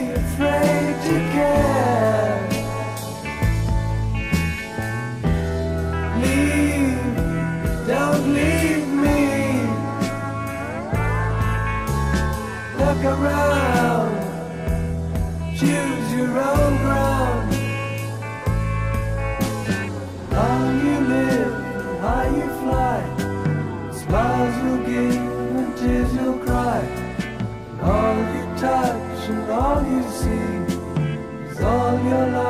afraid to care. Leave, don't leave me. Look around, choose your own ground. How you live, how you fly, smiles you'll give and tears you'll cry. All you touch and all you see is all your life.